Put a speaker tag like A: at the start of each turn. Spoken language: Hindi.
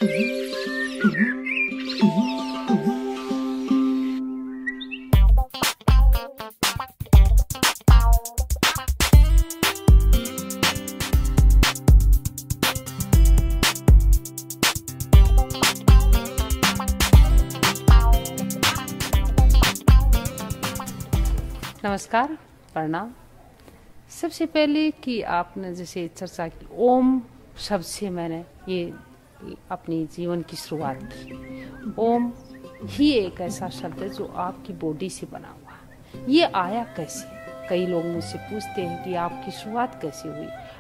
A: नमस्कार, प्रणाम। सबसे पहले कि आपने जैसे चर्चा की, ओम शब्द से मैंने ये अपनी जीवन की शुरुआत की। ओम ही एक ऐसा शब्द है जो आपकी बॉडी से बना हुआ है। ये आया कैसे? कई लोग मुझसे पूछते हैं कि आपकी शुरुआत कैसे हुई।